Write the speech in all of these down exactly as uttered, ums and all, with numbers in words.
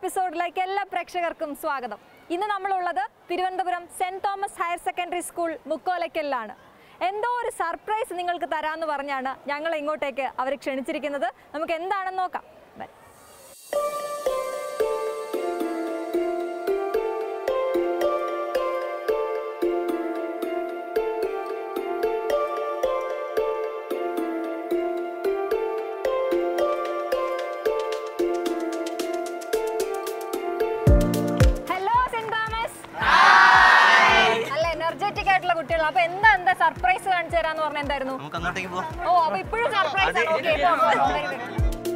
എപ്പിസോഡിലേക്ക് എല്ലാ പ്രേക്ഷകർക്കും സ്വാഗതം. ഇന്ന് നമ്മളുള്ളത് Thiruvananthapuram saint Thomas higher secondary school മുക്കോലക്കലിലാണ്. എന്തോ ഒരു സർപ്രൈസ് നിങ്ങൾക്ക് തരാമെന്ന് പറഞ്ഞാണ് ഞങ്ങൾ ഇങ്ങോട്ടേക്ക് അവർ ക്ഷണിച്ചിരിക്കുന്നത്. നമുക്ക് എന്താണെന്ന് നോക്കാം. അപ്പൊ എന്താ എന്താ സർപ്രൈസ് കാണിച്ചു തരാന്ന് പറഞ്ഞ എന്തായിരുന്നു? ഓ അപ്പൊ ഇപ്പോഴും സർപ്രൈസ് ആണ്.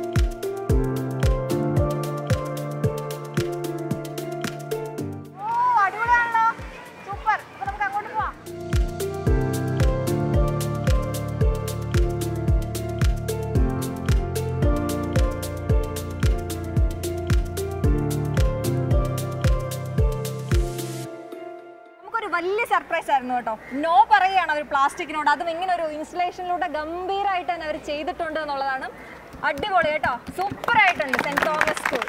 ഓ അടിപൊളിയാണല്ലോ, സൂപ്പർ. അപ്പൊ നമുക്ക് അങ്ങോട്ട് പോവാം. വലിയ സർപ്രൈസ് ആയിരുന്നു കേട്ടോ. നോ പറയുകയാണ് അവർ പ്ലാസ്റ്റിക്കിനോട്. അതും ഇങ്ങനെ ഒരു ഇൻസ്റ്റലേഷനിലൂടെ ഗംഭീരമായിട്ട് തന്നെ അവർ ചെയ്തിട്ടുണ്ട് എന്നുള്ളതാണ്. അടിപൊളി കേട്ടോ, സൂപ്പർ ആയിട്ടുണ്ട്. സെന്റ് തോമസ് സ്കൂൾ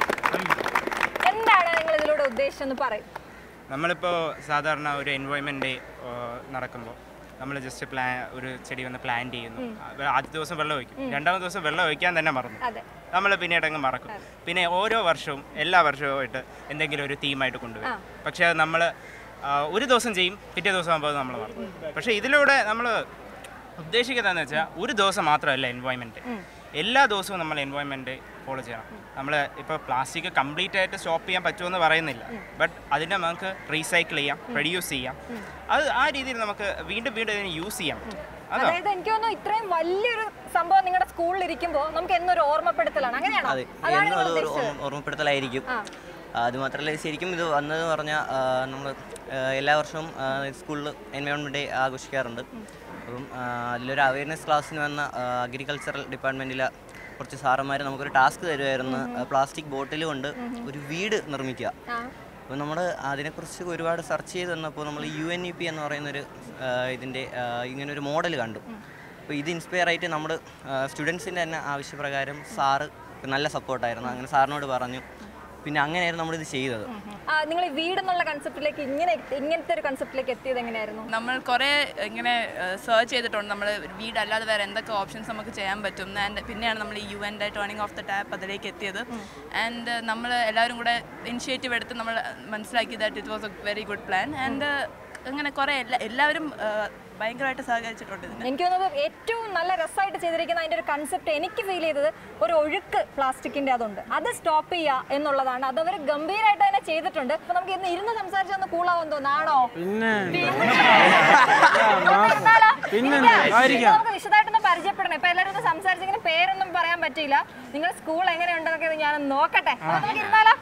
എന്താണ് നിങ്ങൾ ഇതിലൂടെ ഉദ്ദേശിച്ചെന്ന് പറയും. നമ്മളിപ്പോൾ സാധാരണ ഒരു എൻവയോൺമെൻറ്റ് നടക്കുമ്പോൾ നമ്മൾ ജസ്റ്റ് പ്ലാൻ ഒരു ചെടി വന്ന് പ്ലാൻ ചെയ്യുന്നു. ആദ്യ ദിവസം വെള്ളം ഒഴിക്കും, രണ്ടാമത്തെ ദിവസം വെള്ളം ഒഴിക്കാൻ തന്നെ മറന്നു, നമ്മൾ പിന്നീട് അങ്ങ് മറക്കും. പിന്നെ ഓരോ വർഷവും എല്ലാ വർഷവുമായിട്ട് എന്തെങ്കിലും ഒരു തീമായിട്ട് കൊണ്ടുവരും. പക്ഷേ അത് നമ്മൾ ഒരു ദിവസം ചെയ്യും, പിറ്റേ ദിവസം ആകുമ്പോൾ നമ്മൾ മറക്കും. പക്ഷേ ഇതിലൂടെ നമ്മൾ ഉദ്ദേശിക്കുന്നതെന്ന് വെച്ചാൽ ഒരു ദിവസം മാത്രമല്ല എൻവയോൺമെൻറ്റ്, എല്ലാ ദിവസവും നമ്മൾ എൻവയോൺമെൻറ്റ് ഫോളോ ചെയ്യണം. നമ്മൾ ഇപ്പോൾ പ്ലാസ്റ്റിക് കംപ്ലീറ്റ് ആയിട്ട് സ്റ്റോപ്പ് ചെയ്യാൻ പറ്റുമെന്ന് പറയുന്നില്ല, ബട്ട് അതിനെ നമുക്ക് റീസൈക്കിൾ ചെയ്യാം, റെഡ്യൂസ് ചെയ്യാം. അത് ആ രീതിയിൽ നമുക്ക് വീണ്ടും വീണ്ടും ഇതിനെ യൂസ് ചെയ്യാൻ പറ്റും. അതായത് എനിക്ക് തോന്നുന്നു ഇത്രയും വലിയൊരു സംഭവം നിങ്ങളുടെ സ്കൂളിൽ ഇരിക്കുമ്പോൾ നമുക്ക് എന്നൊരു ഓർമ്മപ്പെടുത്തലാണ്. അങ്ങനെയാണോ? ഓർമ്മപ്പെടുത്തലായിരിക്കും. അതുമാത്രമല്ല, ശരിക്കും ഇത് വന്നതെന്ന് പറഞ്ഞാൽ നമ്മൾ എല്ലാ വർഷവും സ്കൂളിൽ എൻവയോൺമെൻറ്റ് ഡേ ആഘോഷിക്കാറുണ്ട്. അപ്പം അതിലൊരു അവയർനെസ് ക്ലാസ്സിന് വന്ന അഗ്രികൾച്ചറൽ ഡിപ്പാർട്ട്മെൻറ്റിലെ കുറച്ച് സാറന്മാർ നമുക്കൊരു ടാസ്ക് തരുമായിരുന്നു, പ്ലാസ്റ്റിക് ബോട്ടിൽ കൊണ്ട് ഒരു വീട് നിർമ്മിക്കുക. അപ്പോൾ നമ്മൾ അതിനെക്കുറിച്ച് ഒരുപാട് സെർച്ച് ചെയ്ത് വന്നപ്പോൾ നമ്മൾ യു എൻ ഇ പി എന്ന് പറയുന്നൊരു ഇതിൻ്റെ ഇങ്ങനൊരു മോഡൽ കണ്ടു. അപ്പോൾ ഇത് ഇൻസ്പയർ ആയിട്ട് നമ്മൾ സ്റ്റുഡൻസിൻ്റെ തന്നെ ആവശ്യപ്രകാരം സാറ് നല്ല സപ്പോർട്ടായിരുന്നു. അങ്ങനെ സാറിനോട് പറഞ്ഞു, പിന്നെ അങ്ങനെയായിരുന്നു നമ്മളിത് ചെയ്തത്. നിങ്ങൾ ഈ വീട് എന്നുള്ള കൺസെപ്റ്റിലേക്ക് ഇങ്ങനെ ഇങ്ങനത്തെ ഒരു കൺസെപ്റ്റിലേക്ക് എത്തിയത് എങ്ങനെയായിരുന്നു? നമ്മൾ കുറേ ഇങ്ങനെ സെർച്ച് ചെയ്തിട്ടുണ്ട്, നമ്മൾ വീടല്ലാതെ വേറെ എന്തൊക്കെ ഓപ്ഷൻസ് നമുക്ക് ചെയ്യാൻ പറ്റും. ആൻഡ് പിന്നെയാണ് നമ്മൾ ഈ യു എൻ്റെ ടേണിംഗ് ഓഫ് ദ ടാപ്പ് അതിലേക്ക് എത്തിയത്. ആൻഡ് നമ്മൾ എല്ലാവരും കൂടെ ഇനിഷ്യേറ്റീവ് എടുത്ത് നമ്മൾ മനസ്സിലാക്കി that it was a very good plan. And അങ്ങനെ കുറേ എല്ലാ എല്ലാവരും ഭയങ്കരമായിട്ട് സഹകരിച്ചിട്ടുണ്ട്. എനിക്ക് തോന്നുന്നത് ഏറ്റവും നല്ല രസമായിട്ട് ചെയ്തിരിക്കുന്ന അതിൻ്റെ ഒരു കൺസെപ്റ്റ് എനിക്ക് ഫീൽ ചെയ്തത് ഒരു ഒഴുക്ക് പ്ലാസ്റ്റിക്കിൻ്റെ അതുണ്ട്, അത് സ്റ്റോപ്പ് ചെയ്യുക എന്നുള്ളതാണ്. അത് അവർ ഗംഭീരമായിട്ട് തന്നെ ചെയ്തിട്ടുണ്ട്. അപ്പൊ നമുക്ക് ഇന്ന് ഇരുന്ന് സംസാരിച്ചൊന്ന് കൂളാവും തോന്നാണോ? നമുക്ക് വിശദമായിട്ടൊന്ന് പരിചയപ്പെടണം. ഇപ്പൊ എല്ലാവരും ഒന്ന് സംസാരിച്ചിങ്ങനെ പേരൊന്നും പറയാൻ പറ്റില്ല. നിങ്ങളുടെ സ്കൂൾ എങ്ങനെയുണ്ടെന്നൊക്കെ ഞാനൊന്ന് നോക്കട്ടെ. നമുക്ക് ഇരുന്നാലോ?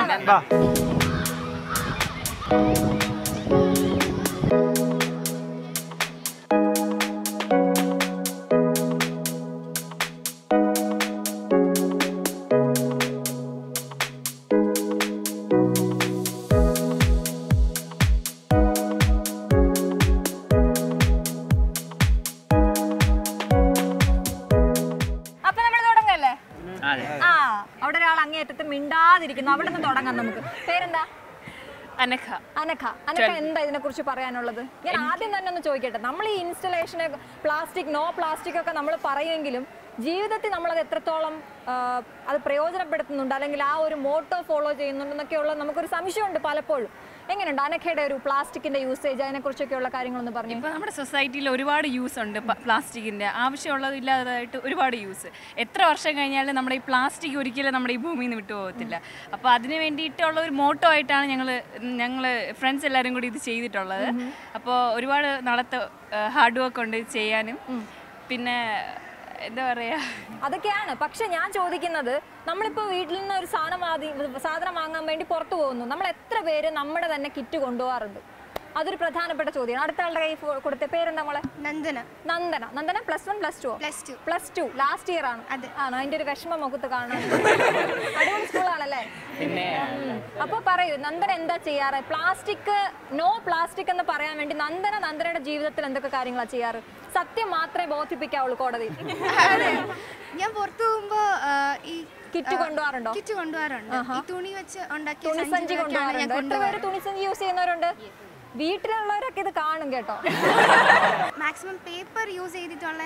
അവിടെ ഒരാൾ അങ്ങേയറ്റത്ത് മിണ്ടാതിരിക്കുന്നു, അവിടെ നിന്ന് തുടങ്ങാം. നമുക്ക് പേരെന്താ? അനഘ. അനഘ അനഘ എന്താ ഇതിനെ കുറിച്ച് പറയാനുള്ളത്? ഞാൻ ആദ്യം തന്നെ ഒന്ന് ചോദിക്കട്ടെ, നമ്മൾ ഈ ഇൻസ്റ്റലേഷന് പ്ലാസ്റ്റിക് നോ പ്ലാസ്റ്റിക് ഒക്കെ നമ്മൾ പറയുമെങ്കിലും ജീവിതത്തിൽ നമ്മളത് എത്രത്തോളം അത് പ്രയോജനപ്പെടുത്തുന്നുണ്ട്, അല്ലെങ്കിൽ ആ ഒരു മോട്ടോ ഫോളോ ചെയ്യുന്നുണ്ടെന്നൊക്കെയുള്ള നമുക്കൊരു സംശയമുണ്ട് പലപ്പോഴും. എങ്ങനെയുണ്ട് അനഘയുടെ ഒരു പ്ലാസ്റ്റിക്കിന്റെ യൂസേജ്, അതിനെക്കുറിച്ചൊക്കെയുള്ള കാര്യങ്ങളൊന്ന് പറഞ്ഞു. ഇപ്പോൾ നമ്മുടെ സൊസൈറ്റിയിൽ ഒരുപാട് യൂസ് ഉണ്ട് പ്ലാസ്റ്റിക്കിൻ്റെ, ആവശ്യമുള്ളതില്ലാതായിട്ട് ഒരുപാട് യൂസ്. എത്ര വർഷം കഴിഞ്ഞാലും നമ്മുടെ ഈ പ്ലാസ്റ്റിക് ഒരിക്കലും നമ്മുടെ ഈ ഭൂമിയിൽ നിന്ന് വിട്ടുപോകത്തില്ല. അപ്പോൾ അതിന് വേണ്ടിയിട്ടുള്ള ഒരു മോട്ടോ ആയിട്ടാണ് ഞങ്ങൾ ഞങ്ങൾ ഫ്രണ്ട്സ് എല്ലാവരും കൂടി ഇത് ചെയ്തിട്ടുള്ളത്. അപ്പോൾ ഒരുപാട് നാളത്തെ ഹാർഡ് വർക്ക് ഉണ്ട് ചെയ്യാനും. പിന്നെ എന്താ പറയാ, അതൊക്കെയാണ്. പക്ഷെ ഞാൻ ചോദിക്കുന്നത്, നമ്മളിപ്പോൾ വീട്ടിൽ നിന്ന് ഒരു സാധനം സാധനം വാങ്ങാൻ വേണ്ടി പുറത്തു പോകുന്നു, നമ്മൾ എത്ര പേര് നമ്മുടെ തന്നെ കിറ്റ് കൊണ്ടുപോകാറുണ്ട്? അതൊരു പ്രധാനപ്പെട്ട ചോദ്യമാണ്. അടുത്ത ആളുടെ കൈ ഫോ- കൊടുത്ത പേരെന്താ മോളെ? Nandana. Nandana. Nandana plus one plus two plus two. Plus two last year ആണ്. ആണോ? അതിന്റെ ഒരു വിഷമം മുഖത്ത് കാണാൻ. അടിപൊളി സ്കൂളാണല്ലേ? അപ്പൊ പറയൂ, നന്ദന എന്താ ചെയ്യാറ്? പ്ലാസ്റ്റിക് നോ പ്ലാസ്റ്റിക് എന്ന് പറയാൻ വേണ്ടി നന്ദന നന്ദനയുടെ ജീവിതത്തിൽ എന്തൊക്കെ കാര്യങ്ങളാണ് ചെയ്യാറ്? സത്യം മാത്രമേ ബോധിപ്പിക്കാവുള്ളൂ കോടതി. ഞാൻ പുറത്തു പോകുമ്പോ ഈ കിറ്റ് കൊണ്ടുപോകാറുണ്ടോ? കിറ്റ് കൊണ്ടുപോകാറുണ്ട്. ഈ തുണി വെച്ച് ഉണ്ടാക്കിയ തുണിസഞ്ചി കൊണ്ടുപോകാറുണ്ട്. എത്ര പേര് തുണിസഞ്ചി യൂസ് ചെയ്യുന്നവരുണ്ട്? വീട്ടിലുള്ളവരൊക്കെ ഇത് കാണും കേട്ടോ. മാക്സിമം പേപ്പർ യൂസ് ചെയ്തിട്ടുള്ള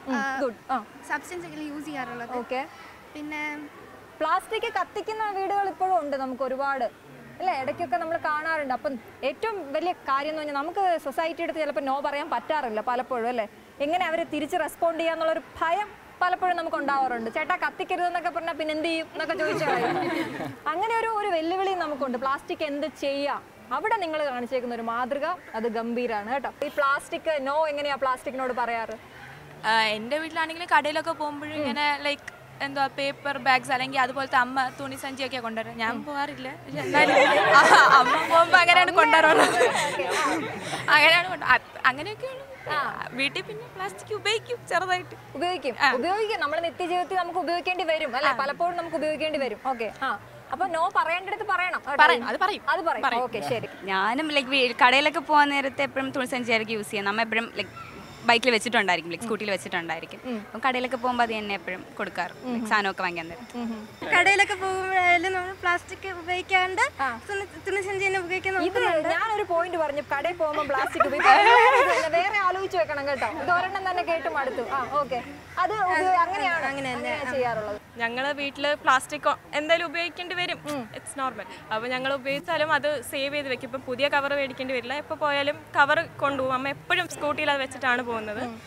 സബ്സ്റ്റൻസ് ഒക്കെ യൂസ് ചെയ്യാറുള്ളത്. ഓക്കെ. പിന്നെ പ്ലാസ്റ്റിക് കത്തിക്കുന്ന വീടുകൾ ഇപ്പോഴും ഉണ്ട് നമുക്ക് ഒരുപാട് അല്ലേ? ഇടയ്ക്കൊക്കെ നമ്മൾ കാണാറുണ്ട്. അപ്പം ഏറ്റവും വലിയ കാര്യം എന്ന് പറഞ്ഞാൽ നമുക്ക് സൊസൈറ്റി എടുത്ത് ചിലപ്പോൾ നോ പറയാൻ പറ്റാറില്ല പലപ്പോഴും അല്ലേ? എങ്ങനെ അവർ തിരിച്ച് റെസ്പോണ്ട് ചെയ്യാന്നുള്ളൊരു ഭയം പലപ്പോഴും നമുക്ക് ഉണ്ടാവാറുണ്ട്. ചേട്ടാ കത്തിക്കരുതെന്നൊക്കെ പറഞ്ഞാൽ പിന്നെ എന്ത് ചെയ്യും എന്നൊക്കെ ചോദിച്ചാൽ അങ്ങനെ ഒരു ഒരു വെല്ലുവിളി നമുക്കുണ്ട്. പ്ലാസ്റ്റിക് എന്ത് ചെയ്യാം? അവിടെ നിങ്ങൾ കാണിച്ചേക്കുന്ന ഒരു മാതൃക അത് ഗംഭീരമാണ് കേട്ടോ. ഈ പ്ലാസ്റ്റിക് നോ എങ്ങനെയാ പ്ലാസ്റ്റിക്കിനോട് പറയാറ്? എൻ്റെ വീട്ടിലാണെങ്കിൽ കടയിലൊക്കെ പോകുമ്പോഴും ഇങ്ങനെ ലൈക്ക് എന്താ പേപ്പർ ബാഗ്സ് അല്ലെങ്കിൽ അതുപോലത്തെ അമ്മ തുണി സഞ്ചിയൊക്കെ കൊണ്ടുവരും. ഞാൻ പോകാറില്ല, പക്ഷെ എന്നാലും അമ്മ പോകുമ്പോൾ അങ്ങനെയാണ് കൊണ്ടുവരുന്നത്. അങ്ങനെയാണ് കൊണ്ടു അങ്ങനെയൊക്കെയാണ്. വീട്ടിൽ പിന്നെ പ്ലാസ്റ്റിക് ഉപയോഗിക്കും, ചെറുതായിട്ട് ഉപയോഗിക്കും ഉപയോഗിക്കും നമ്മുടെ നിത്യജീവിതത്തിൽ നമുക്ക് ഉപയോഗിക്കേണ്ടി വരും അല്ലെ? പലപ്പോഴും നമുക്ക് ഉപയോഗിക്കേണ്ടി വരും. ഓക്കെ. ആ അപ്പൊ നോ പറയേണ്ടടുത്ത് പറയണം. അത് പറയും അത് പറയും. ഓക്കെ ശരി. ഞാനും ലൈക്ക് കടയിലൊക്കെ പോകാൻ നേരത്തെ എപ്പോഴും തുണി സഞ്ചിയായിരിക്കും യൂസ് ചെയ്യുന്നത്. നമ്മ എപ്പോഴും ലൈക്ക് ബൈക്കിൽ വെച്ചിട്ടുണ്ടായിരിക്കും, ലൈക്ക് സ്കൂട്ടിയിൽ വെച്ചിട്ടുണ്ടായിരിക്കും. അപ്പം കടയിലൊക്കെ പോകുമ്പോൾ അത് തന്നെ എപ്പോഴും കൊടുക്കാറ്, സാധനമൊക്കെ വാങ്ങിക്കാൻ നേരം. കടയിലൊക്കെ പോകുമ്പോഴായാലും നമ്മൾ പ്ലാസ്റ്റിക് ഉപയോഗിക്കാണ്ട് തുണിസഞ്ചി തന്നെ ഉപയോഗിക്കാൻ. ഇത് ഞാനൊരു പോയിന്റ് പറഞ്ഞു, കടയിൽ പോകുമ്പോൾ പ്ലാസ്റ്റിക് വേറെ ആലോചിച്ച് വെക്കണം കേട്ടോ. ഇത് ഒരെണ്ണം തന്നെ കേട്ടും അടുത്തു. ആ ഓക്കെ. അത് അങ്ങനെയാണ് അങ്ങനെ തന്നെ ചെയ്യാറുള്ളത്. ഞങ്ങള് വീട്ടില് പ്ലാസ്റ്റിക് എന്തായാലും ഉപയോഗിക്കേണ്ടി വരും, ഇറ്റ്സ് നോർമൽ. അപ്പോൾ ഞങ്ങൾ ഉപയോഗിച്ചാലും അത് സേവ് ചെയ്ത് വെക്കും. ഇപ്പം പുതിയ കവർ മേടിക്കേണ്ടി വരില്ല. എപ്പോൾ പോയാലും കവർ കൊണ്ടുപോകും. അമ്മ എപ്പോഴും സ്കൂട്ടിയിൽ അത് വെച്ചിട്ടാണ് പോകുന്നത്.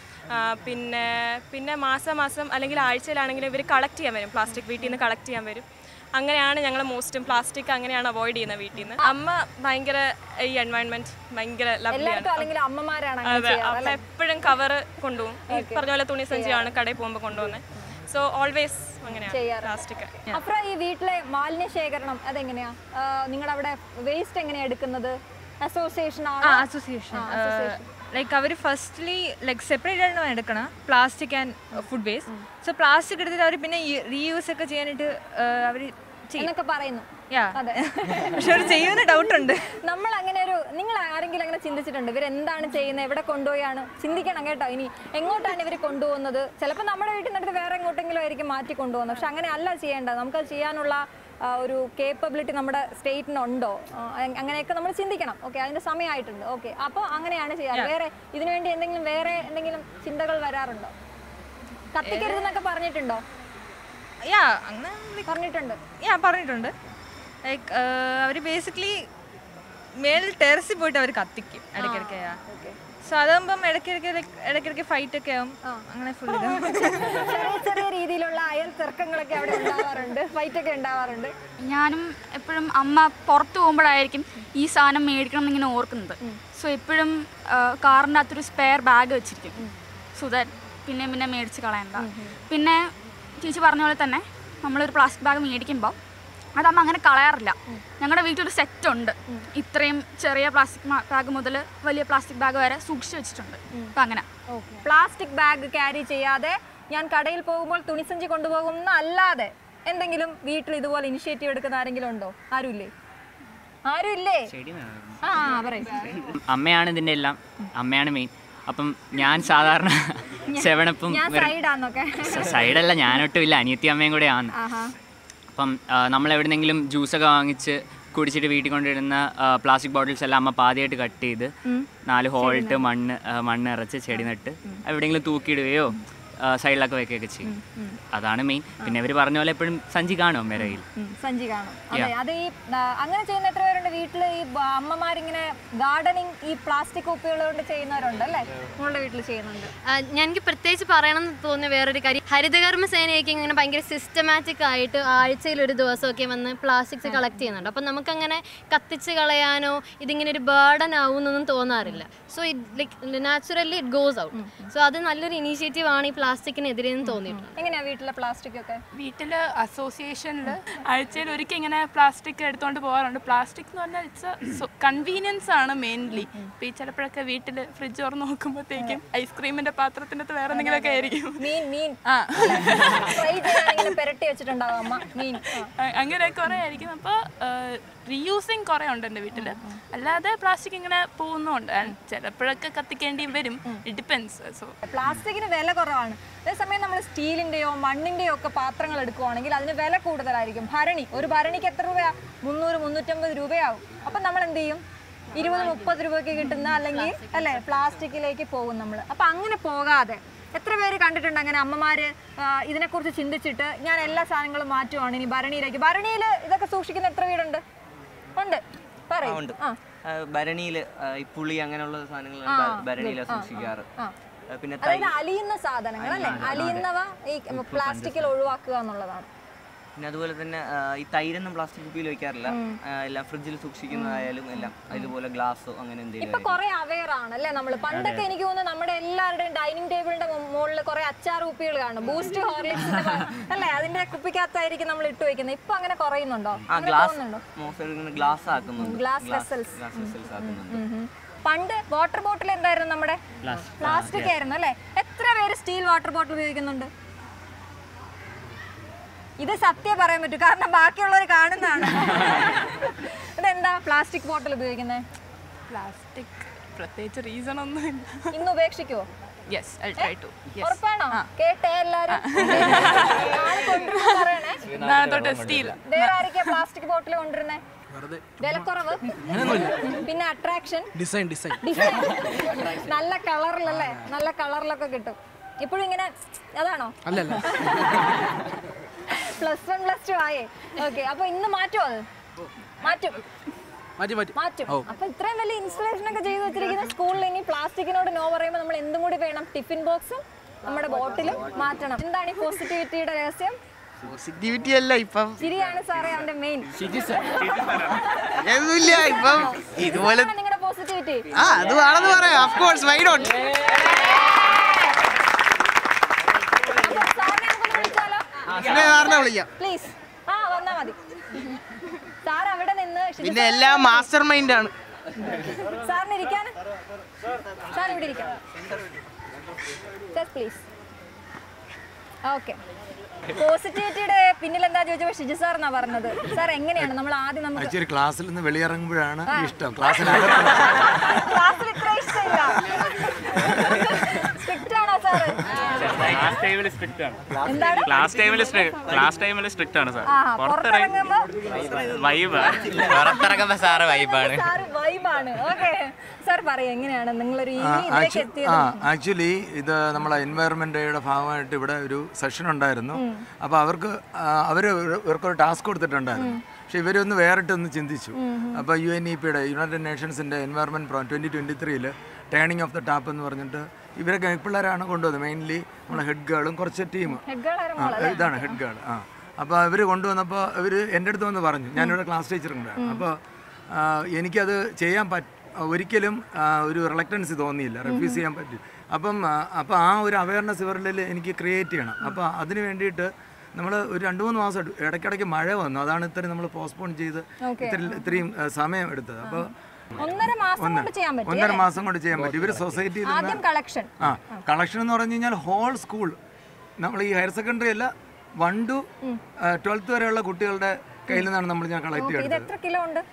പിന്നെ പിന്നെ മാസം മാസം അല്ലെങ്കിൽ ആഴ്ചയിലാണെങ്കിലും ഇവർ കളക്ട് ചെയ്യാൻ വരും. പ്ലാസ്റ്റിക് വീട്ടിൽ നിന്ന് കളക്ട് ചെയ്യാൻ വരും. അങ്ങനെയാണ് ഞങ്ങൾ മോസ്റ്റും പ്ലാസ്റ്റിക് അങ്ങനെയാണ് അവോയ്ഡ് ചെയ്യുന്നത് വീട്ടിൽ നിന്ന്. അമ്മ ഭയങ്കര ഈ എൻവയോൺമെന്റ് ഭയങ്കര ലവ്ലിയാണ്. അതെ, അമ്മ എപ്പോഴും കവർ കൊണ്ടുപോകും. ഈ പറഞ്ഞ പോലെ തുണി സഞ്ചിയാണ് കടയിൽ പോകുമ്പോൾ കൊണ്ടുപോകുന്നത്. സോ ഓൾവേസ് അങ്ങനെയാണ് പ്ലാസ്റ്റിക്. അപ്പൊ ഈ വീട്ടിലെ മാലിന്യ ശേഖരണം അതെങ്ങനെയാ? നിങ്ങളുടെ അവിടെ വേസ്റ്റ് എങ്ങനെയാ എടുക്കുന്നത്? അസോസിയേഷൻ ആണോ? അസോസിയേഷൻ ലൈക്ക് അവർ ഫസ്റ്റ്ലി ലൈക്ക് സെപ്പറേറ്റ് ആണ് എടുക്കണം plastic and food waste. So plastic എടുത്തിട്ട് അവർ പിന്നെ റീയൂസ് ഒക്കെ ചെയ്യാനായിട്ട് അവർ എന്നൊക്കെ പറയുന്നു. പക്ഷെ അവർ ചെയ്യുന്ന ഡൗട്ട് ഉണ്ട്. നമ്മൾ അങ്ങനെ ഒരു നിങ്ങൾ ആരെങ്കിലും അങ്ങനെ ചിന്തിച്ചിട്ടുണ്ട് ഇവരെന്താണ് ചെയ്യുന്നത്, എവിടെ കൊണ്ടുപോയാണ്? ചിന്തിക്കണം കേട്ടോ. ഇനി എങ്ങോട്ടാണ് ഇവർ കൊണ്ടുപോകുന്നത്? ചിലപ്പോൾ നമ്മുടെ വീട്ടിൽ നിന്നിട്ട് വേറെ എങ്ങോട്ടെങ്കിലും ആയിരിക്കും മാറ്റി കൊണ്ടുപോകുന്നത്. പക്ഷെ അങ്ങനെ അല്ല ചെയ്യേണ്ടത്. നമുക്കത് ചെയ്യാനുള്ള ഒരു കേപ്പബിലിറ്റി നമ്മുടെ സ്റ്റേറ്റിനുണ്ടോ? അങ്ങനെയൊക്കെ നമ്മൾ ചിന്തിക്കണം. ഓക്കെ, അതിൻ്റെ സമയമായിട്ടുണ്ട്. ഓക്കെ, അപ്പോൾ അങ്ങനെയാണ് ചെയ്യാറ്. വേറെ ഇതിനുവേണ്ടി എന്തെങ്കിലും വേറെ എന്തെങ്കിലും ചിന്തകൾ വരാറുണ്ടോ? കത്തിക്കരുതെന്നൊക്കെ പറഞ്ഞിട്ടുണ്ടോ? യാ അങ്ങനെ പറഞ്ഞിട്ടുണ്ട്. യാ പറഞ്ഞിട്ടുണ്ട്. ലൈക്ക് അവർ ബേസിക്കലി മേളിൽ ടെറസിൽ പോയിട്ട് അവർ കത്തിക്കും ഇടയ്ക്കിടയ്ക്ക്. സോ അതാകുമ്പം ഇടയ്ക്കിടയ്ക്ക് ഇടയ്ക്കിടയ്ക്ക് ഫൈറ്റ് ഒക്കെ ആവും. അങ്ങനെ ഫുൾ ചെറിയ ചെറിയ രീതിയിലുള്ള അയൽ തർക്കങ്ങളൊക്കെ അവിടെ ഉണ്ടാവാറുണ്ട്, ഫൈറ്റ് ഒക്കെ ഉണ്ടാവാറുണ്ട്. ഞാനും എപ്പോഴും അമ്മ പുറത്ത് പോകുമ്പോഴായിരിക്കും ഈ സാധനം മേടിക്കണം എന്നിങ്ങനെ ഓർക്കുന്നത്. സോ എപ്പോഴും കാറിൻ്റെ അകത്തൊരു സ്പെയർ ബാഗ് വെച്ചിരിക്കും. സോ ദാറ്റ് പിന്നെ പിന്നെ മേടിച്ച് കളയണ്ട. പിന്നെ ചേച്ചി പറഞ്ഞ പോലെ തന്നെ നമ്മളൊരു പ്ലാസ്റ്റിക് ബാഗ് മേടിക്കുമ്പോൾ അതമ്മ അങ്ങനെ കളയാറില്ല. ഞങ്ങളുടെ വീട്ടിലൊരു സെറ്റ് ഉണ്ട്. ഇത്രയും ചെറിയ പ്ലാസ്റ്റിക് ബാഗ് മുതൽ വലിയ പ്ലാസ്റ്റിക് ബാഗ് വരെ സൂക്ഷിച്ചു വെച്ചിട്ടുണ്ട്. അപ്പം അങ്ങനെ പ്ലാസ്റ്റിക് ബാഗ് ക്യാരി ചെയ്യാതെ ഞാൻ കടയിൽ പോകുമ്പോൾ തുണിസഞ്ചി കൊണ്ടുപോകുന്ന അല്ലാതെ എന്തെങ്കിലും വീട്ടിൽ ഇതുപോലെ ഇനിഷ്യേറ്റീവ് എടുക്കുന്ന ആരെങ്കിലും ഉണ്ടോ? ആരുമില്ലേ? ആരുമില്ലേ? ആ പറയും. അമ്മയാണ് ഇതിൻ്റെ എല്ലാം, അമ്മയാണ് മെയിൻ. അപ്പം ഞാൻ സാധാരണ സെവനപ്പും സൈഡല്ല, ഞാനൊട്ടും ഇല്ല, അനിയത്തി അമ്മയും കൂടെ ആണ്. അപ്പം നമ്മൾ എവിടെന്നെങ്കിലും ജ്യൂസൊക്കെ വാങ്ങിച്ച് കുടിച്ചിട്ട് വീട്ടിൽ കൊണ്ടിടുന്ന പ്ലാസ്റ്റിക് ബോട്ടിൽസ് എല്ലാം അമ്മ പാതിയായിട്ട് കട്ട് ചെയ്ത് നാല് ഹോളിട്ട് മണ്ണ് മണ്ണ് ഇറച്ച് ചെടി നട്ട് എവിടെയെങ്കിലും തൂക്കിയിടുകയോ സൈഡിലൊക്കെ വെക്കുകയൊക്കെ ചെയ്യും. അതാണ് മെയിൻ. പിന്നെ ഇവർ പറഞ്ഞ പോലെ എപ്പോഴും സഞ്ചി കാണും അമ്മയുടെ കയ്യിൽ. സഞ്ചി കാണും. അത് ഈ അങ്ങനെ ചെയ്യുന്ന എത്ര പേരുണ്ട് വീട്ടിൽ? ഈ അമ്മമാരിങ്ങനെ ഗാർഡനിങ് ഈ പ്ലാസ്റ്റിക് കുപ്പികൾ കൊണ്ട് ചെയ്യുന്നവരുണ്ട് അല്ലേ? നിങ്ങളുടെ വീട്ടിൽ ചെയ്യുന്നുണ്ട്? എനിക്ക് പ്രത്യേകിച്ച് പറയണം എന്ന് തോന്നിയ വേറൊരു കാര്യം, ഹരിതകർമ്മ സേനയൊക്കെ ഇങ്ങനെ ഭയങ്കര സിസ്റ്റമാറ്റിക് ആയിട്ട് ആഴ്ചയിൽ ഒരു ദിവസമൊക്കെ വന്ന് പ്ലാസ്റ്റിക്സ് കളക്ട് ചെയ്യുന്നുണ്ട്. അപ്പം നമുക്കങ്ങനെ കത്തിച്ച് കളയാനോ ഇതിങ്ങനെ ഒരു ബേർഡൻ ആവുമെന്നൊന്നും തോന്നാറില്ല. So it like naturally it goes out. So അത് നല്ലൊരു ഇനീഷ്യേറ്റീവ് ആണ് ഈ പ്ലാസ്റ്റിക് പ്ലാസ്റ്റിക്കിനെതിരെ തോന്നിയിട്ടുണ്ട്. എങ്ങനെയാ വീട്ടിലെ പ്ലാസ്റ്റിക് ഒക്കെ? വീട്ടിൽ അസോസിയേഷനിൽ ആഴ്ചയിൽ ഒരിക്കൽ ഇങ്ങനെ പ്ലാസ്റ്റിക് എടുത്തുകൊണ്ട് പോകാറുണ്ട്. പ്ലാസ്റ്റിക് എന്ന് പറഞ്ഞാൽ ഇറ്റ്സ് കൺവീനിയൻസ് ആണ് മെയിൻലി. ഇപ്പോൾ ഈ ചിലപ്പോഴൊക്കെ വീട്ടിൽ ഫ്രിഡ്ജ് തുറന്ന് നോക്കുമ്പോഴത്തേക്കും ഐസ്ക്രീമിന്റെ പാത്രത്തിൻ്റെ അകത്ത് വേറെ എന്തെങ്കിലുമൊക്കെ ആയിരിക്കും. മീൻ മീൻ ആ പെരട്ടി വെച്ചിട്ടുണ്ടാവും അമ്മ മീൻ. അങ്ങനെ കുറേ ആയിരിക്കും. അപ്പോൾ റീയൂസിങ് കുറേ ഉണ്ട് എൻ്റെ വീട്ടിൽ. അല്ലാതെ പ്ലാസ്റ്റിക് ഇങ്ങനെ പോകുന്നുണ്ട്. ചിലപ്പോഴൊക്കെ കത്തിക്കേണ്ടി വരും. It depends. സോ പ്ലാസ്റ്റിക്കിന് വില കുറവാണ്. അതേസമയം നമ്മൾ സ്റ്റീലിന്റെയോ മണ്ണിന്റെയോ ഒക്കെ പാത്രങ്ങൾ എടുക്കുവാണെങ്കിൽ അതിന് വില കൂടുതലായിരിക്കും. ഭരണി ഒരു ഭരണിക്ക് എത്ര രൂപയാ? മുന്നൂറ് മുന്നൂറ്റമ്പത് രൂപയാവും. അപ്പം നമ്മൾ എന്ത് ചെയ്യും? ഇരുപത് മുപ്പത് രൂപയ്ക്ക് കിട്ടുന്ന അല്ലെങ്കിൽ അല്ലേ പ്ലാസ്റ്റിക്കിലേക്ക് പോകും നമ്മൾ. അപ്പം അങ്ങനെ പോകാതെ എത്ര പേര് കണ്ടിട്ടുണ്ട് അങ്ങനെ അമ്മമാര് ഇതിനെക്കുറിച്ച് ചിന്തിച്ചിട്ട് ഞാൻ എല്ലാ സാധനങ്ങളും മാറ്റുവാണ് ഇനി ഭരണിയിലേക്ക്? ഭരണിയിൽ ഇതൊക്കെ സൂക്ഷിക്കുന്ന എത്ര വീടുണ്ട്? ഉണ്ട്, പറയും. ഭരണിയിൽ ഈ പുളി അങ്ങനെയുള്ള സാധനങ്ങൾ ഭരണിയിലാണ് സൂക്ഷിക്കാറ്. പിന്നെ അലിയുന്ന സാധനങ്ങൾ അല്ലേ, അലിയുന്നവ ഈ പ്ലാസ്റ്റിക്കിൽ ഒഴിവാക്കുക എന്നുള്ളതാണ്. പിന്നെ അതുപോലെ തന്നെ ഈ തൈരൊന്നും പ്ലാസ്റ്റിക് കുപ്പിയിൽ വെക്കാറില്ല. എല്ലാം ഫ്രിഡ്ജിൽ സൂക്ഷിക്കുന്നതായാലും എല്ലാം ഇതുപോലെ ഗ്ലാസോ അങ്ങനെ എന്തെങ്കിലും. ഇപ്പൊ കുറെ അവെയർ ആണ് അല്ലേ നമ്മള്. പണ്ടൊക്കെ എനിക്ക് തോന്നുന്നു നമ്മുടെ എല്ലാവരുടെയും ഡൈനിങ് ടേബിളിന്റെ മുകളിൽ കുറെ അച്ചാർ കുപ്പികൾ കാണും. ബൂസ്റ്റ്, ഹോർലിക്സിന്റെ അല്ലേ, അതിന്റെ കുപ്പിക്കകത്തായിരിക്കും നമ്മൾ ഇട്ട് വെക്കുന്നത്. ഇപ്പൊ അങ്ങനെ കുറയുന്നുണ്ടോ? ഗ്ലാസ് ആക്കുന്നുണ്ട്. Glass vessels. പണ്ട് വാട്ടർ ബോട്ടിൽ എന്തായിരുന്നു? നമ്മുടെ പ്ലാസ്റ്റിക് ആയിരുന്നു അല്ലേ. എത്ര പേര് സ്റ്റീൽ വാട്ടർ ബോട്ടിൽ ഉപയോഗിക്കുന്നുണ്ട്? ഇത് സത്യം പറയാൻ പറ്റും, കാരണം ബാക്കിയുള്ളവർ കാണുന്നതാണ്. ഇതെന്താ പ്ലാസ്റ്റിക് ബോട്ടിൽ ഉപയോഗിക്കുന്നത്? പ്ലാസ്റ്റിക് പ്രത്യേകിച്ച് റീസൺ ഒന്നുമില്ല. ഇന്ന് ഉപേക്ഷിക്കുവോ? Yes, I try to. ഉറപ്പാണോ? കേട്ടേ എല്ലാരും. സ്റ്റീൽ. വേറെ ആരൊക്കെയാ പ്ലാസ്റ്റിക് ബോട്ടിൽ കൊണ്ടുവരുന്നേ? വിലക്കുറവ്, പിന്നെ അട്രാക്ഷൻ, ഡിസൈൻ ഡിസൈൻ നല്ല കളറിലല്ലേ, നല്ല കളറിലൊക്കെ കിട്ടും. ഇപ്പോഴും ഇങ്ങനെ അതാണോ? പ്ലസ് വൺ പ്ലസ് ടു ആയേ. ഓക്കെ, അപ്പൊ ഇന്ന് മാറ്റുമോ? അത് മാറ്റും മാറ്റും. അപ്പൊ ഇത്രയും വലിയ ഇൻസ്റ്റലേഷൻ ഒക്കെ ചെയ്ത് വെച്ചിരിക്കുന്ന സ്കൂളിൽ ഇനി പ്ലാസ്റ്റിക്കിനോട് നോ പറയുമ്പോൾ നമ്മൾ എന്തും കൂടി വേണം? ടിഫിൻ ബോക്സും നമ്മുടെ ബോട്ടിലും മാറ്റണം. എന്താണ് ഈ പോസിറ്റിവിറ്റിയുടെ രഹസ്യം? പോസിറ്റിവിറ്റി അല്ല, ഇപ്പം ശരിയാണ് സാറേ അവന്റെ മെയിൻ. ഇപ്പം ഇതുപോലെ നിങ്ങളുടെ പോസിറ്റിവിറ്റി ആ അത് ആണെന്ന് പറയാം. Of course, why not? Please. ആ വന്നാ മതി സാർ. അവിടെ നിന്ന് പിന്നെ എല്ലാം മാസ്റ്റർ മൈൻഡ് ആണ്. സാറിന് ഇരിക്കാൻ, സാർ ഇവിടെ ഇരിക്കാം പ്ലീസ്. ഓക്കെ, പോസിറ്റിവിറ്റിയുടെ പിന്നിൽ എന്താ ചോദിച്ചപ്പോൾ ഷിജു സാർ എന്നാ പറഞ്ഞത്. സാർ എങ്ങനെയാണ് നമ്മൾ ആദ്യം നമുക്ക് ക്ലാസ്സിൽ നിന്ന് വെളിയിറങ്ങുമ്പോഴാണ് ഇഷ്ടം. ക്ലാസ്സിൽ ക്ലാസ്സിൽ ഇത്ര ഇഷ്ടമില്ല. സ്ട്രിക്റ്റ് ആണോ സാറ്? ക്ലാസ് ടൈമിൽ സ്ട്രിക്റ്റ് ആണ്. ക്ലാസ് ടൈമിൽ ക്ലാസ് ടൈമിൽ സ്ട്രിക്റ്റ് ആണ് സാർ. പുറത്തിറങ്ങുമ്പോ വൈബാണ്. പുറത്തിറങ്ങുമ്പോൾ സാറ് വൈബാണ്. സാറ് വൈബാണ്. ഓക്കെ സാർ പറയൂ, എങ്ങനെയാണ് നിങ്ങളൊരു ഇതിലേക്ക് എത്തിയത്? ആക്ച്വലി ഇത് നമ്മളെ എൻവയറമെന്റ് ഡേയുടെ ഭാഗമായിട്ട് ഇവിടെ ഒരു സെഷൻ ഉണ്ടായിരുന്നു. അപ്പോൾ അവർക്ക് അവർ ഇവർക്കൊരു ടാസ്ക് കൊടുത്തിട്ടുണ്ടായിരുന്നു. പക്ഷെ ഇവരൊന്ന് വേറിട്ട് ഒന്ന് ചിന്തിച്ചു. അപ്പോൾ യു എൻ ഇ പിയുടെ യുണൈറ്റഡ് നേഷൻസിൻ്റെ എൻവയറമെൻറ്റ് പ്രോ ട്വൻറ്റി ട്വൻറ്റി ത്രീയിൽ ടേണിംഗ് ഓഫ് ദ ടാപ്പ് എന്ന് പറഞ്ഞിട്ട് ഇവരൊക്കെ പിള്ളേരാണ് കൊണ്ടുവന്നത്. മെയിൻലി നമ്മളെ ഹെഡ് ഗേളും കുറച്ച് ടീം ഇതാണ് ഹെഡ് ഗേൾ. ആ അപ്പോൾ അവർ കൊണ്ടുവന്നപ്പോൾ ഇവർ എൻ്റെ അടുത്ത് വന്ന് പറഞ്ഞു, ഞാനിവിടെ ക്ലാസ് ടീച്ചറുണ്ടായിരുന്നു. അപ്പോൾ എനിക്കത് ചെയ്യാൻ പറ്റ ഒരിക്കലും ഒരു റിലക്റ്റൻസ് തോന്നിയില്ല, റിഫ്യൂസ് ചെയ്യാൻ പറ്റി. അപ്പം അപ്പോൾ ആ ഒരു അവയർനെസ് ഇവരിൽ എനിക്ക് ക്രിയേറ്റ് ചെയ്യണം. അപ്പോൾ അതിന് വേണ്ടിയിട്ട് നമ്മൾ ഒരു രണ്ട് മൂന്ന് മാസം ഇടയ്ക്കിടയ്ക്ക് മഴ വന്നു. അതാണ് ഇത്രയും നമ്മൾ പോസ്റ്റ്പോൺ ചെയ്ത് ഇത്രയും ഇത്രയും സമയം എടുത്തത്. അപ്പോൾ ഒന്നര മാസം ഒന്നര മാസം കൊണ്ട് ചെയ്യാൻ പറ്റും. ഇവർ സൊസൈറ്റിയിൽ കളക്ഷൻ ആ കളക്ഷൻ എന്ന് പറഞ്ഞു കഴിഞ്ഞാൽ ഹോൾ സ്കൂൾ, നമ്മൾ ഈ ഹയർ സെക്കൻഡറി അല്ല, വൺ ടു ട്വൽത്ത് വരെയുള്ള കുട്ടികളുടെ കയ്യിൽ നിന്നാണ് നമ്മൾ ഞാൻ കളക്ട് ചെയ്തത്.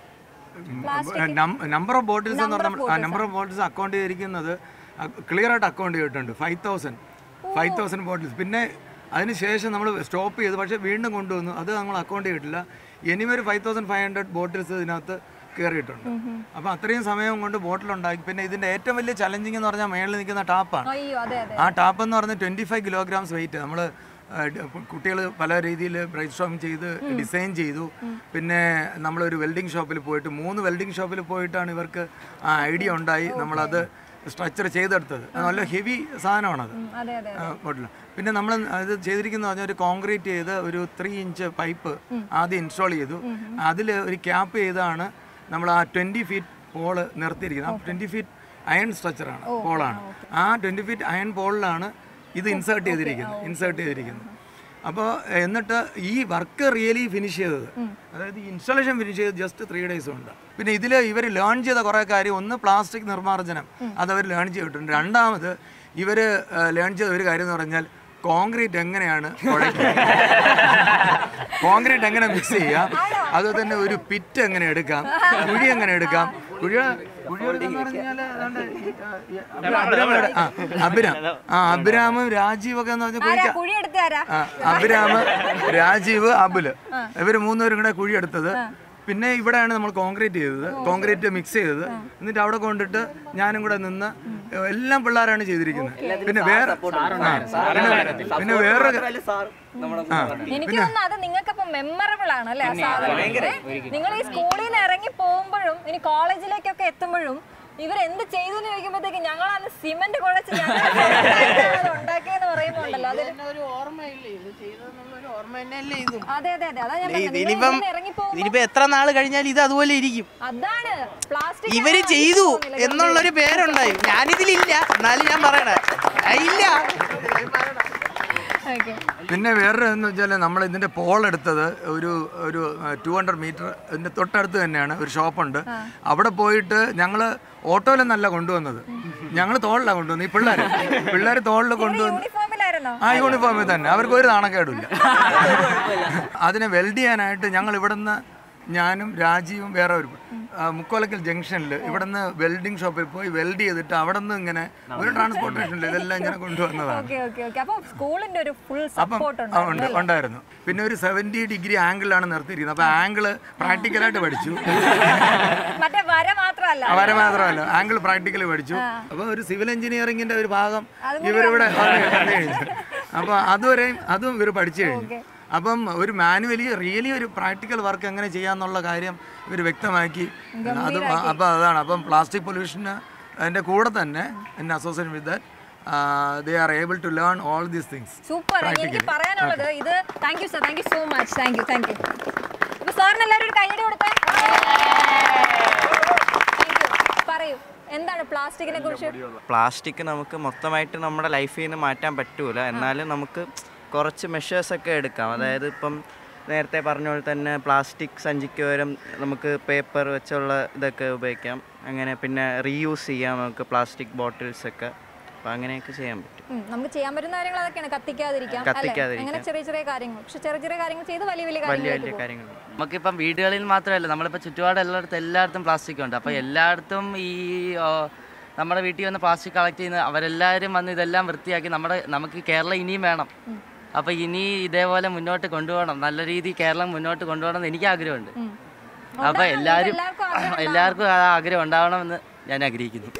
നമ്പർ ഓഫ് ബോട്ടിൽസ് എന്ന് പറഞ്ഞാൽ നമ്പർ ഓഫ് ബോട്ടിൽസ് അക്കൗണ്ട് ചെയ്തിരിക്കുന്നത് ക്ലിയർ ആയിട്ട് അക്കൗണ്ട് ചെയ്തിട്ടുണ്ട്. Five thousand five thousand bottles. പിന്നെ അതിനുശേഷം നമ്മൾ സ്റ്റോപ്പ് ചെയ്തു, പക്ഷേ വീണ്ടും കൊണ്ടുവന്നു. അത് നമ്മൾ അക്കൗണ്ട് ചെയ്തിട്ടില്ല. എനിവേ ഒരു five thousand five hundred bottles ഇതിനകത്ത് കയറിയിട്ടുണ്ട്. അപ്പോൾ അത്രയും സമയം കൊണ്ട് ബോട്ടിലുണ്ടാക്കി. പിന്നെ ഇതിൻ്റെ ഏറ്റവും വലിയ ചലഞ്ചിങ് എന്ന് പറഞ്ഞാൽ മേളിൽ നിൽക്കുന്ന ടാപ്പാണ്. ആ ടാപ്പ് എന്ന് പറഞ്ഞാൽ ട്വൻറ്റി ഫൈവ് കിലോഗ്രാംസ് വെയിറ്റ്. നമ്മൾ കുട്ടികൾ പല രീതിയിൽ ബ്രൈറ്റ് സ്റ്റോമിങ് ചെയ്ത് ഡിസൈൻ ചെയ്തു. പിന്നെ നമ്മളൊരു വെൽഡിങ് ഷോപ്പിൽ പോയിട്ട് മൂന്ന് വെൽഡിങ് ഷോപ്പിൽ പോയിട്ടാണ് ഇവർക്ക് ആ ഐഡിയ ഉണ്ടായി നമ്മളത് സ്ട്രക്ചർ ചെയ്തെടുത്തത്. നല്ല ഹെവി സാധനമാണത് ബോട്ടിൽ. പിന്നെ നമ്മൾ അത് ചെയ്തിരിക്കുന്ന പറഞ്ഞാൽ ഒരു കോൺക്രീറ്റ് ചെയ്ത് ഒരു ത്രീ ഇഞ്ച് പൈപ്പ് ആദ്യം ഇൻസ്റ്റാൾ ചെയ്തു. അതിൽ ഒരു ക്യാപ്പ് ചെയ്താണ് നമ്മൾ ആ ട്വൻറ്റി ഫീറ്റ് പോള് നിർത്തിയിരിക്കുന്നത്. ആ ട്വൻറ്റി ഫീറ്റ് അയൺ സ്ട്രക്ചറാണ്, പോളാണ്. ആ ട്വൻറ്റി ഫീറ്റ് അയൺ പോളിലാണ് ഇത് ഇൻസേർട്ട് ചെയ്തിരിക്കുന്നു ഇൻസേർട്ട് ചെയ്തിരിക്കുന്നു അപ്പോൾ എന്നിട്ട് ഈ വർക്ക് റിയലി ഫിനിഷ് ചെയ്തത്, അതായത് ഈ ഇൻസ്റ്റാളേഷൻ ഫിനിഷ് ചെയ്ത് ജസ്റ്റ് ത്രീ ഡേയ്സ് ഉണ്ട്. പിന്നെ ഇതിൽ ഇവർ ലേൺ ചെയ്ത കുറേ കാര്യം, ഒന്ന് പ്ലാസ്റ്റിക് നിർമ്മാർജ്ജനം, അതവർ ലേൺ ചെയ്തിട്ടുണ്ട്. രണ്ടാമത് ഇവർ ലേൺ ചെയ്ത ഒരു കാര്യം എന്ന് പറഞ്ഞാൽ കോൺക്രീറ്റ് എങ്ങനെയാണ് കോൺക്രീറ്റ് എങ്ങനെ മിക്സ് ചെയ്യാം, അതുപോലെ തന്നെ ഒരു പിറ്റ് എങ്ങനെ എടുക്കാം, കുഴി എങ്ങനെ എടുക്കാം. കുഴി അഭിരാം ആ അഭിരാമും രാജീവൊക്കെ എന്ന് പറഞ്ഞാൽ അഭിരാമ് രാജീവ് അബുല് ഇവര് മൂന്നുപേരും കൂടെ കുഴിയെടുത്തത്. പിന്നെ ഇവിടെയാണ് നമ്മൾ കോൺക്രീറ്റ് ചെയ്തത്, കോൺക്രീറ്റ് മിക്സ് ചെയ്തത്. എന്നിട്ട് അവിടെ കൊണ്ടിട്ട് ഞാനും കൂടെ നിന്ന് എല്ലാം പിള്ളേരാണ് ചെയ്തിരിക്കുന്നത്. പിന്നെ വേറെ പിന്നെ വേറെ എനിക്ക് തോന്നുന്നു അത് നിങ്ങൾക്കപ്പം മെമ്മറബിൾ ആണ് അല്ലേ? നിങ്ങൾ ഈ സ്കൂളിൽ നിന്ന് ഇറങ്ങി പോകുമ്പോഴും ഇനി കോളേജിലേക്കൊക്കെ എത്തുമ്പോഴും ഇവരെന്ത് ചെയ്തു എന്ന് ചോദിക്കുമ്പോഴത്തേക്ക് ഞങ്ങളന്ന് സിമന്റ് കുഴച്ച് ഉണ്ടാക്കിയെന്ന് പറയുമ്പോ ഉണ്ടല്ലോ, അതൊരു അതെ അതെ അതെ അതാ ഞാൻ ഇറങ്ങി ഇനിയിപ്പോ എത്ര നാള് കഴിഞ്ഞാൽ ഇത് അതുപോലെ ഇരിക്കും. അതാണ് പ്ലാസ്റ്റിക് ഇവര് ചെയ്തു എന്നുള്ളൊരു പേരുണ്ടായി. ഞാനിതിലില്ല, എന്നാലും ഞാൻ പറയണേ ഇല്ല. പിന്നെ വേറെ എന്ന് വെച്ചാൽ നമ്മൾ ഇതിൻ്റെ പോൾ എടുത്തത് ഒരു ഒരു ടു ഹൺഡ്രഡ് മീറ്റർ ഇതിൻ്റെ തൊട്ടടുത്ത് തന്നെയാണ് ഒരു ഷോപ്പുണ്ട്. അവിടെ പോയിട്ട് ഞങ്ങൾ ഓട്ടോയിലൊന്നല്ല കൊണ്ടുവന്നത്, ഞങ്ങൾ തോളിലാണ് കൊണ്ടുവന്നത്. ഈ പിള്ളേർ പിള്ളേർ തോളിൽ കൊണ്ടുവന്ന് ആ യൂണിഫോമിൽ തന്നെ, അവർക്ക് ഒരു നാണക്കേടില്ല. അതിനെ വെൽഡ് ചെയ്യാനായിട്ട് ഞങ്ങൾ ഇവിടുന്ന് ഞാനും രാജീവും വേറെ ഒരു മുക്കോലക്കൽ ജംഗ്ഷനിൽ ഇവിടുന്ന് വെൽഡിംഗ് ഷോപ്പിൽ പോയി വെൽഡ് ചെയ്തിട്ട് അവിടെ നിന്ന് ഇങ്ങനെ ഒരു ട്രാൻസ്പോർട്ടേഷനിൽ ഇതെല്ലാം ഇങ്ങനെ കൊണ്ടുവന്നതാണ്. അപ്പം ഉണ്ടായിരുന്നു. പിന്നെ ഒരു സെവൻറ്റി ഡിഗ്രി ആംഗിളാണ് നിർത്തിയിരിക്കുന്നത്. അപ്പോൾ ആംഗിള് പ്രാക്ടിക്കലായിട്ട് പഠിച്ചു, വര മാത്രമല്ല ആംഗിൾ പ്രാക്ടിക്കലി പഠിച്ചു. അപ്പോൾ ഒരു സിവിൽ എഞ്ചിനീയറിംഗിൻ്റെ ഒരു ഭാഗം ഇവരിവിടെ കഴിഞ്ഞു. അപ്പോൾ അതുവരെയും അതും ഇവർ പഠിച്ചു കഴിഞ്ഞു. അപ്പം ഒരു മാനുവലി റിയലി ഒരു പ്രാക്ടിക്കൽ വർക്ക് എങ്ങനെ ചെയ്യാന്നുള്ള കാര്യം ഇവർ വ്യക്തമാക്കി. അത് അപ്പോൾ അതാണ്. അപ്പം പ്ലാസ്റ്റിക് പൊല്യൂഷന് അതിൻ്റെ കൂടെ തന്നെ in association with that they are able to learn all these things. Super. എനിക്ക് പറയാനുള്ളത് ഇത് thank you sir, thank you so much, thank you thank you. അപ്പോൾ സാറിന് എല്ലാവരും ഒരു കൈയ്യടി കൊടുത്തേ. പറയൂ, എന്താണ് പ്ലാസ്റ്റിക്കിനെ കുറിച്ച്? പ്ലാസ്റ്റിക് നമുക്ക് മൊത്തമായിട്ട് നമ്മുടെ ലൈഫിൽ നിന്ന് മാറ്റാൻ പറ്റൂല, എന്നാലും നമുക്ക് കുറച്ച് മെഷേഴ്സൊക്കെ എടുക്കാം. അതായത് ഇപ്പം നേരത്തെ പറഞ്ഞ പോലെ തന്നെ പ്ലാസ്റ്റിക് സഞ്ചിക്ക് പകരം നമുക്ക് പേപ്പർ വെച്ചുള്ള ഇതൊക്കെ ഉപയോഗിക്കാം. അങ്ങനെ പിന്നെ റീയൂസ് ചെയ്യാം നമുക്ക് പ്ലാസ്റ്റിക് ബോട്ടിൽസൊക്കെ. അപ്പം അങ്ങനെയൊക്കെ ചെയ്യാൻ പറ്റും. നമുക്ക് ചെയ്യാൻ പറ്റുന്ന കാര്യങ്ങൾ അതൊക്കെയാണ്, കത്തിക്കാതിരിക്കാം, അങ്ങനെ ചെറിയ ചെറിയ കാര്യങ്ങൾ. പക്ഷെ ചെറിയ ചെറിയ കാര്യങ്ങൾ ചെയ്ത് വലിയ വലിയ വലിയ വലിയ കാര്യങ്ങൾ. നമുക്കിപ്പം വീടുകളിൽ മാത്രമല്ല, നമ്മളിപ്പോൾ ചുറ്റുപാട് എല്ലായിടത്തും എല്ലായിടത്തും പ്ലാസ്റ്റിക് ഉണ്ട്. അപ്പോൾ എല്ലായിടത്തും ഈ നമ്മുടെ വീട്ടിൽ വന്ന് പ്ലാസ്റ്റിക് കളക്ട് ചെയ്യുന്ന അവരെല്ലാവരും വന്ന് ഇതെല്ലാം വൃത്തിയാക്കി നമ്മുടെ നമുക്ക് കേരളം ഇനിയും വേണം. അപ്പോൾ ഇനി ഇതേപോലെ മുന്നോട്ട് കൊണ്ടുപോകണം, നല്ല രീതിയിൽ കേരളം മുന്നോട്ട് കൊണ്ടുപോകണം എന്ന് എനിക്ക് ആഗ്രഹമുണ്ട്. അപ്പോൾ എല്ലാവരും എല്ലാവർക്കും ആ ആഗ്രഹം ഉണ്ടാവണമെന്ന് ഞാൻ ആഗ്രഹിക്കുന്നു.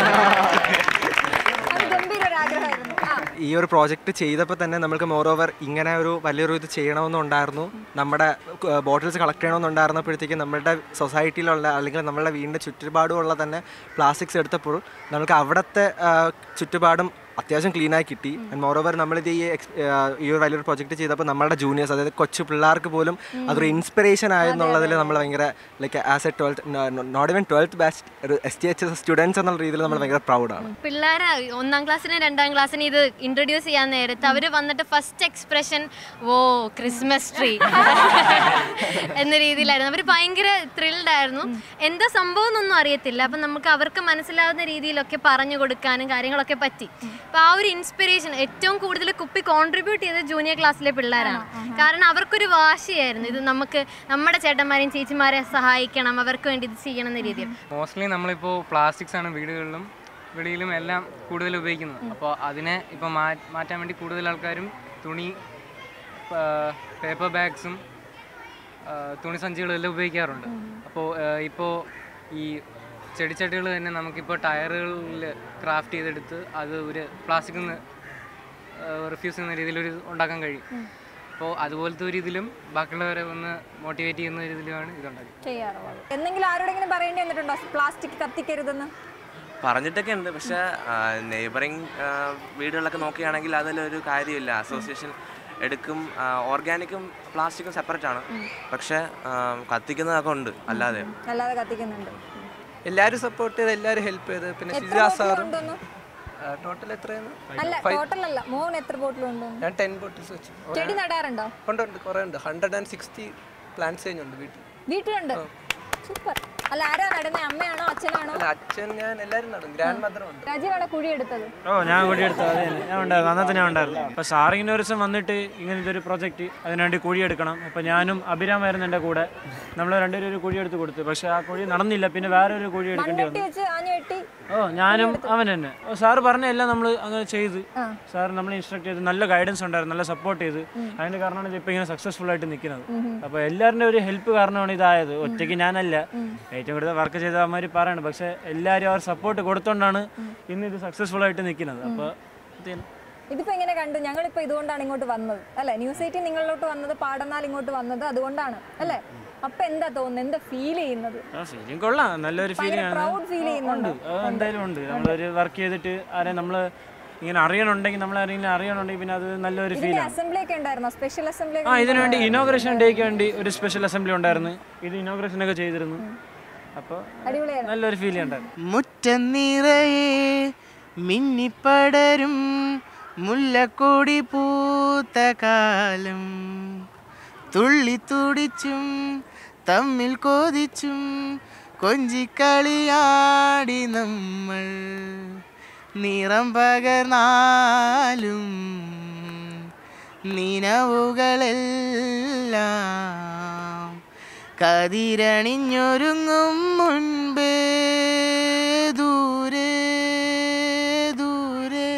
ഈ ഒരു പ്രോജക്റ്റ് ചെയ്തപ്പോൾ തന്നെ നമുക്ക് മോറോവർ ഇങ്ങനെ ഒരു വലിയൊരു ഇത് ചെയ്യണമെന്നുണ്ടായിരുന്നു. നമ്മുടെ ബോട്ടിൽസ് കളക്ട് ചെയ്യണമെന്നുണ്ടായിരുന്നപ്പോഴത്തേക്കും നമ്മുടെ സൊസൈറ്റിയിലുള്ള അല്ലെങ്കിൽ നമ്മളുടെ വീടിൻ്റെ ചുറ്റുപാടുമുള്ള തന്നെ പ്ലാസ്റ്റിക്സ് എടുത്തപ്പോൾ നമുക്ക് അവിടുത്തെ ചുറ്റുപാടും അത്യാവശ്യം ക്ലീനായി കിട്ടി. ആൻഡ് മോറോവർ നമ്മളിത് ഈ ഈ ഒരു വലിയൊരു പ്രൊജക്റ്റ് ചെയ്തപ്പോൾ നമ്മളുടെ ജൂനിയേഴ്സ്, അതായത് കൊച്ചു പിള്ളേർക്ക് പോലും അതൊരു ഇൻസ്പിറേഷൻ ആയെന്നുള്ളതിൽ നമ്മൾ ഭയങ്കര like as a twelfth not even twelfth batch ഒരു S T H S students എന്നുള്ള രീതിയിൽ നമ്മൾ ഭയങ്കര പ്രൗഡാണ്. പിള്ളേർ ഒന്നാം ക്ലാസ്സിന് രണ്ടാം ക്ലാസ്സിന് ഇത് ഇൻട്രൊഡ്യൂസ് ചെയ്യാൻ നേരത്ത് അവർ വന്നിട്ട് first expression oh Christmas tree എന്ന രീതിയിലായിരുന്നു. അവർ ഭയങ്കര ത്രിൽഡ് ആയിരുന്നു. എന്താ സംഭവം എന്നൊന്നും അറിയത്തില്ല. അപ്പം നമുക്ക് അവർക്ക് മനസ്സിലാവുന്ന രീതിയിലൊക്കെ പറഞ്ഞു കൊടുക്കാനും കാര്യങ്ങളൊക്കെ പറ്റി. അപ്പോൾ ആ ഒരു ഇൻസ്പിറേഷൻ ഏറ്റവും കൂടുതൽ കുപ്പി കോൺട്രിബ്യൂട്ട് ചെയ്തത് ജൂനിയർ ക്ലാസ്സിലെ പിള്ളേരാണ്. കാരണം അവർക്കൊരു വാശിയായിരുന്നു ഇത് നമുക്ക് നമ്മുടെ ചേട്ടന്മാരെയും ചേച്ചിമാരെ സഹായിക്കണം, അവർക്ക് വേണ്ടി ഇത് ചെയ്യണം എന്ന രീതിയിൽ. മോസ്റ്റ്ലി നമ്മളിപ്പോൾ പ്ലാസ്റ്റിക്സ് ആണ് വീടുകളിലും വെളിയിലും എല്ലാം കൂടുതൽ ഉപയോഗിക്കുന്നത്. അപ്പോൾ അതിനെ ഇപ്പോൾ മാറ്റാൻ വേണ്ടി കൂടുതൽ ആൾക്കാരും തുണി, പേപ്പർ ബാഗ്സും തുണി സഞ്ചികളും എല്ലാം ഉപയോഗിക്കാറുണ്ട്. അപ്പോൾ ഇപ്പോൾ ഈ ചെടിച്ചട്ടികൾ തന്നെ നമുക്കിപ്പോൾ ടയറുകളിൽ ക്രാഫ്റ്റ് ചെയ്തെടുത്ത് അത് ഒരു പ്ലാസ്റ്റിക്കിൽ നിന്ന് റിഫ്യൂസ് ചെയ്യുന്ന രീതിയിൽ ഒരു ഉണ്ടാക്കാൻ കഴിയും. അപ്പോൾ അതുപോലത്തെ ഒരു ഇതിലും ബാക്കിയുള്ളവരെ ഒന്ന് മോട്ടിവേറ്റ് ചെയ്യുന്ന ഒരു ഇതിലുമാണ് ഇതുണ്ടാക്കുന്നത്. എന്തെങ്കിലും ആരോടെങ്കിലും പറയേണ്ടി വന്നിട്ടുണ്ടോ പ്ലാസ്റ്റിക് കത്തിക്കരുതെന്ന്? പറഞ്ഞിട്ടൊക്കെ ഉണ്ട്, പക്ഷേ നെയ്ബറിങ് വീടുകളിലൊക്കെ നോക്കുകയാണെങ്കിൽ അതിലൊരു കാര്യമില്ല. അസോസിയേഷൻ എടുക്കും, ഓർഗാനിക്കും പ്ലാസ്റ്റിക്കും സെപ്പറേറ്റ് ആണ്, പക്ഷേ കത്തിക്കുന്നതൊക്കെ ഉണ്ട്. അല്ലാതെ അല്ലാതെ കത്തിക്കുന്നുണ്ട്. എല്ലാവരും സപ്പോർട്ട് ചെയ്ത് എല്ലാവരും ഹെൽപ്പ് ചെയ്ത് പിന്നെ ഷിജ സാറും ടോട്ടൽ എത്രയാണ്? അല്ല ടോട്ടൽ അല്ല, മോൻ എത്ര ബോട്ടിലുണ്ട്? ഞാൻ ടെൻ ബോട്ടിൽസ് വെച്ചു. ചെടി നടാറുണ്ടോ? ഉണ്ട് ഉണ്ട്, കുറേ ഉണ്ട്. ഹൺഡ്രഡ് ആൻഡ് സിക്സ്റ്റി പ്ലാന്റ്സ് കഴിഞ്ഞുണ്ട് വീട്ടിൽ. വീട്ടിലുണ്ട്. സൂപ്പർ. അല്ല ആരാ നടുന്നത്, അമ്മയാണോ അച്ഛനാണോ? അല്ല അച്ഛൻ ഞാൻ എല്ലാവരും നടും. ഗ്രാൻഡ് മദറും ഉണ്ട്. രാജീവാണ് കുഴി എടുത്തത്? ഓ ഞാൻ കുഴി എടുത്തത് അതെ ഞാൻ ഉണ്ടായിരുന്നു, അന്നത്തെ ഞാൻ ഉണ്ടായിരുന്നു. അപ്പോൾ സാറിങ്ങനെ ഒരു ദിവസം വന്നിട്ട് ഇങ്ങനത്തെ ഒരു പ്രൊജക്റ്റ് അതിനുവേണ്ടി കുഴി എടുക്കണം. അപ്പോൾ ഞാനും അഭിരാമായിരുന്നു എൻ്റെ കൂടെ. നമ്മൾ രണ്ടുപേരും ഒരു കുഴി എടുത്ത് കൊടുത്തു. പക്ഷേ ആ കുഴി നടന്നില്ല, പിന്നെ വേറെ ഒരു കുഴി എടുക്കേണ്ടി വന്നു. ഓ ഞാനും അവൻ തന്നെ. ഓ സാറ് പറഞ്ഞ എല്ലാം നമ്മൾ അങ്ങനെ ചെയ്ത്, സാർ നമ്മൾ ഇൻസ്ട്രക്ട് ചെയ്ത് നല്ല ഗൈഡൻസ് ഉണ്ടായിരുന്നു, നല്ല സപ്പോർട്ട് ചെയ്ത്. അതിൻ്റെ കാരണമാണ് ഇപ്പോൾ ഇങ്ങനെ സക്സസ്ഫുൾ ആയിട്ട് നിൽക്കുന്നത്. അപ്പോൾ എല്ലാവരുടെ ഒരു ഹെൽപ്പ് കാരണമാണ് ഇതായത്. ഒറ്റയ്ക്ക് ഞാനല്ല, ഏറ്റവും കൂടുതൽ വർക്ക് ചെയ്ത അവന്മാർ പറയണം. പക്ഷേ എല്ലാവരും അവർ സപ്പോർട്ട് കൊടുത്തോണ്ടാണ് ഇന്ന് ഇത് സക്സസ്ഫുൾ ആയിട്ട് നിൽക്കുന്നത്. അപ്പോൾ ഇതിപ്പോ എങ്ങനെ കണ്ടു? ഞങ്ങളിപ്പോ ഇതുകൊണ്ടാണ് ഇങ്ങോട്ട് വന്നത് അല്ലെ, ന്യൂസ് എയ്റ്റീൻ നിങ്ങളിലോട്ട് വന്നത്, പാടന്നാൽ ഇങ്ങോട്ട് വന്നത് അതുകൊണ്ടാണ് അല്ലെ. അപ്പൊ എന്താ തോന്നുന്നത്, എന്താ ഫീൽ ചെയ്യുന്നത്? ഫീലിംഗ് കൊള്ളാം, നല്ലൊരു ഫീലിംഗ് ആണ്. പ്രൗഡ് ഫീൽ ചെയ്യുന്നുണ്ട്? എന്തായാലും ഉണ്ട്. നമ്മളൊരു വർക്ക് ചെയ്തിട്ട് ആരെ നമ്മൾ ഇങ്ങനെ അറിയണുണ്ടെങ്കിൽ നമ്മൾ ആരെങ്കിലും അറിയണുണ്ടെങ്കിൽ പിന്നെ അത് നല്ലൊരു ഫീൽ ആണ്. അസംബ്ലി ഒക്കെ ഉണ്ടായിരുന്നോ? Special assembly? ആ ഇതിനു വേണ്ടി ഇനോഗ്രേഷൻ ഡേക്ക് വേണ്ടി ഒരു സ്പെഷ്യൽ അസംബ്ലി ഉണ്ടായിരുന്നു. ഇത് ഇനോഗ്രേഷൻ ഒക്കെ ചെയ്തിരുന്നു. അപ്പോൾ നല്ലൊരു ഫീൽ ഉണ്ടായിരുന്നു. മുറ്റം നിറയെ മിന്നിപ്പടരും മുല്ലക്കൊടി പൂത്ത കാലം, തുള്ളി തുടിച്ചും തമ്മിൽ കൊതിച്ചും കൊഞ്ചിക്കളിയാടി നമ്മൾ, നിറം പകർന്നാലും നിലവുകളെല്ലാം കതിരണിഞ്ഞൊരുങ്ങും മുൻപേ ദൂരെ ദൂരെ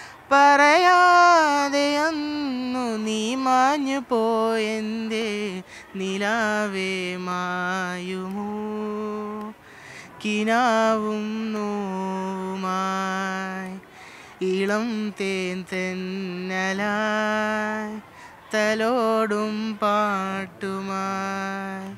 പറയാതെ അന്നു നീ മാഞ്ഞു പോയെന്തേ നിലാവേ മായുമോ, കിനാവും നോവുമായി ഇളം തേൻ തെന്നലായി തലോടും പാട്ടുമായി.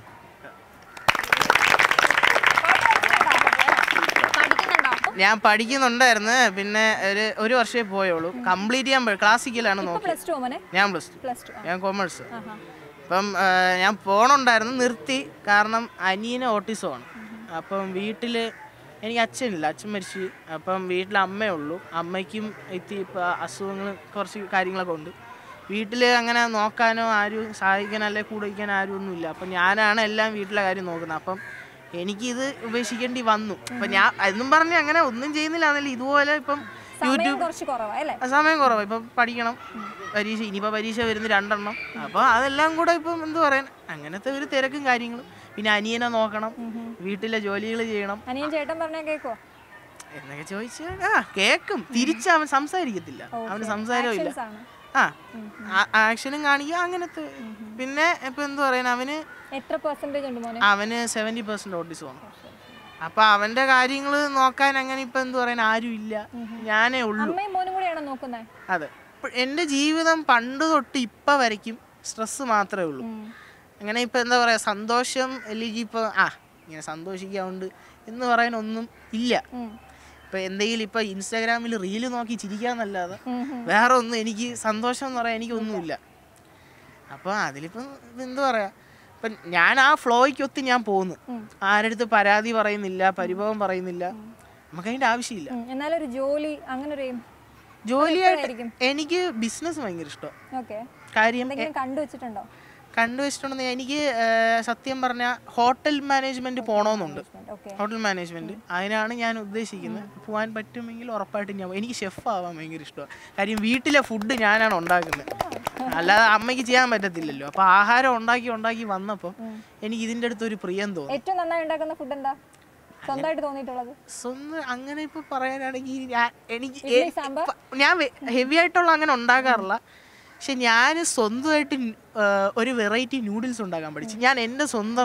ഞാൻ പഠിക്കുന്നുണ്ടായിരുന്നു, പിന്നെ ഒരു ഒരു വർഷമേ പോയുള്ളൂ. കംപ്ലീറ്റ് ചെയ്യാൻ ക്ലാസിക്കലാണ് നോക്കിയത്. ഞാൻ പ്ലസ് ടു, ഞാൻ കൊമേഴ്സ്. അപ്പം ഞാൻ പോകണുണ്ടായിരുന്നു, നിർത്തി. കാരണം അനിയന് ഓട്ടിസമാണ്. അപ്പം വീട്ടിൽ എനിക്ക് അച്ഛനില്ല, അച്ഛൻ മരിച്ചു. അപ്പം വീട്ടിൽ അമ്മയേ ഉള്ളൂ. അമ്മയ്ക്കും എത്തി ഇപ്പോൾ അസുഖങ്ങൾ കുറച്ച് കാര്യങ്ങളൊക്കെ ഉണ്ട്. വീട്ടിൽ അങ്ങനെ നോക്കാനോ ആരും സഹായിക്കാനോ അല്ലെ കൂടെ വയ്ക്കാനോ ആരും ഒന്നുമില്ല. അപ്പം ഞാനാണ് എല്ലാം വീട്ടിലെ കാര്യം നോക്കുന്നത്. അപ്പം എനിക്കിത് ഉപേക്ഷിക്കേണ്ടി വന്നു. അപ്പം ഞാൻ എന്നും പറഞ്ഞ് അങ്ങനെ ഒന്നും ചെയ്യുന്നില്ല എന്നല്ല, ഇതുപോലെ ഇപ്പം യൂട്യൂബ് സമയം കുറവാണ്. ഇപ്പം പഠിക്കണം, പരീക്ഷ ഇനിയിപ്പോൾ പരീക്ഷ വരുന്ന രണ്ടെണ്ണം. അപ്പോൾ അതെല്ലാം കൂടെ ഇപ്പം എന്ത് പറയാൻ അങ്ങനത്തെ ഒരു തിരക്കും കാര്യങ്ങളും. പിന്നെ അനിയനെ നോക്കണം, വീട്ടിലെ ജോലികൾ ചെയ്യണം. അനിയൻ ചേട്ടൻ പറഞ്ഞാൽ കേൾക്കോ എന്നൊക്കെ ചോദിച്ചാൽ ആ കേൾക്കും. തിരിച്ച് അവൻ സംസാരിക്കത്തില്ല, അവന് സംസാരമില്ല. ആ ആക്ഷനും കാണിക്കുക അങ്ങനത്തെ. പിന്നെ ഇപ്പൊ എന്ത് പറയാൻ അവന് എത്ര പെർസെന്റേജ് ഉണ്ട് മോനെ? അവന് സെവന്റി പെർസെന്റ് ഓട്ടിസമാണ്. അപ്പൊ അവന്റെ കാര്യങ്ങൾ നോക്കാൻ അങ്ങനെ ഇപ്പൊ എന്ത് പറയാൻ ആരും ഇല്ല, ഞാനേ ഉള്ളൂ. അതെ, എന്റെ ജീവിതം പണ്ട് തൊട്ട് ഇപ്പൊ വരയ്ക്കും സ്ട്രെസ് മാത്രമേ ഉള്ളൂ. അങ്ങനെ ഇപ്പൊ എന്താ പറയാ, സന്തോഷം അല്ലെങ്കിൽ ഇപ്പൊ ആ ഇങ്ങനെ സന്തോഷിക്കാറുണ്ട് എന്ന് പറയാൻ ഒന്നും ഇല്ല. ഇപ്പൊ എന്തെങ്കിലും ഇപ്പൊ ഇൻസ്റ്റാഗ്രാമിൽ റീല് നോക്കി ചിരിക്കാന്നല്ലാതെ വേറെ ഒന്നും എനിക്ക് സന്തോഷം എന്ന് പറയാൻ എനിക്കൊന്നുമില്ല. അപ്പൊ അതിലിപ്പം എന്താ പറയാ, ഇപ്പൊ ഞാൻ ആ ഫ്ലോയ്ക്കൊത്ത് ഞാൻ പോകുന്നു. ആരടുത്ത് പരാതി പറയുന്നില്ല, പരിഭവം പറയുന്നില്ല. നമുക്ക് അതിന്റെ ആവശ്യമില്ല. എന്നാലൊരു ജോലി അങ്ങനെ ഒരു ജോലിയായിട്ട് എനിക്ക് ബിസിനസ് ഭയങ്കര ഇഷ്ടം. കാര്യം കണ്ടുവച്ചിട്ടുണ്ടോ? കണ്ടുവച്ചിട്ടുണ്ടെന്ന് എനിക്ക് സത്യം പറഞ്ഞാൽ ഹോട്ടൽ മാനേജ്മെന്റ് പോകണമെന്നുണ്ട്. ഹോട്ടൽ മാനേജ്മെന്റ് അതിനാണ് ഞാൻ ഉദ്ദേശിക്കുന്നത്. പോകാൻ പറ്റുമെങ്കിൽ ഉറപ്പായിട്ടും ഞാൻ. എനിക്ക് ഷെഫ് ആവാൻ ഭയങ്കര ഇഷ്ടമാണ്. കാര്യം വീട്ടിലെ ഫുഡ് ഞാനാണ് ഉണ്ടാക്കുന്നത്, അല്ലാതെ അമ്മയ്ക്ക് ചെയ്യാൻ പറ്റത്തില്ലല്ലോ. അപ്പൊ ആഹാരം ഉണ്ടാക്കി ഉണ്ടാക്കി വന്നപ്പോൾ എനിക്ക് ഇതിന്റെ അടുത്ത് ഒരു പ്രിയം തോന്നി. ഏറ്റവും നന്നായി ഉണ്ടാക്കുന്ന ഫുഡ് എന്താ സ്വന്തമായിട്ട് തോന്നിയിട്ടുള്ളത്? സ്വന്തം അങ്ങനെ ഇപ്പൊ പറയാനാണെങ്കിൽ എനിക്ക് ഞാൻ ഹെവി ആയിട്ടുള്ള അങ്ങനെ ഉണ്ടാക്കാറില്ല. പക്ഷെ ഞാൻ സ്വന്തമായിട്ട് ഒരു വെറൈറ്റി നൂഡിൽസ് ഉണ്ടാക്കാൻ പഠിച്ചു. ഞാൻ എൻ്റെ സ്വന്തം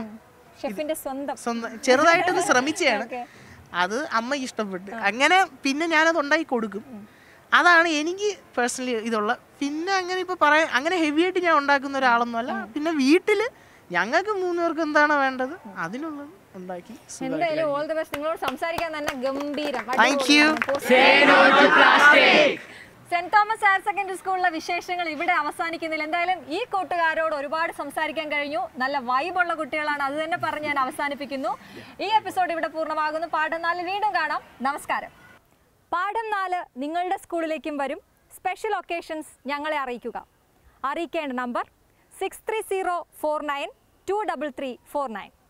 സ്വന്തം ചെറുതായിട്ടൊന്ന് ശ്രമിച്ചതാണ്. അത് അമ്മയ്ക്ക് ഇഷ്ടപ്പെട്ടു. അങ്ങനെ പിന്നെ ഞാനത് ഉണ്ടാക്കി കൊടുക്കും. അതാണ് എനിക്ക് പേഴ്സണലി ഇതുള്ള. പിന്നെ അങ്ങനെ ഇപ്പൊ പറയാൻ അങ്ങനെ ഹെവി ആയിട്ട് ഞാൻ ഉണ്ടാക്കുന്ന ഒരാളൊന്നും അല്ല. പിന്നെ വീട്ടില് ഞങ്ങൾക്ക് മൂന്നുപേർക്ക് എന്താണ് വേണ്ടത് അതിനുള്ളത് ഉണ്ടാക്കി. നിങ്ങളോട് സംസാരിക്കാൻ തന്നെ ഗംഭീരം. സെന്റ് തോമസ് ഹയർ സെക്കൻഡറി സ്കൂളിലെ വിശേഷങ്ങൾ ഇവിടെ അവസാനിക്കുന്നില്ല. എന്തായാലും ഈ കൂട്ടുകാരോട് ഒരുപാട് സംസാരിക്കാൻ കഴിഞ്ഞു. നല്ല വൈബുള്ള കുട്ടികളാണ്, അത് തന്നെ പറഞ്ഞ് ഞാൻ അവസാനിപ്പിക്കുന്നു. ഈ എപ്പിസോഡ് ഇവിടെ പൂർണ്ണമാകുന്നു. പാഠം നാലിൽ വീണ്ടും കാണാം. നമസ്കാരം. പാഠം നാല് നിങ്ങളുടെ സ്കൂളിലേക്കും വരും. സ്പെഷ്യൽ ഒക്കേഷൻസ് ഞങ്ങളെ അറിയിക്കുക. അറിയിക്കേണ്ട number six three zero four nine two double three four nine.